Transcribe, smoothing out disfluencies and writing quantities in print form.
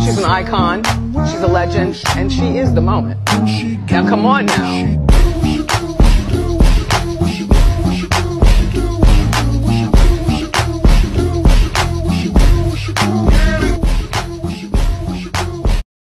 She's an icon, she's a legend, and she is the moment. Now come on now.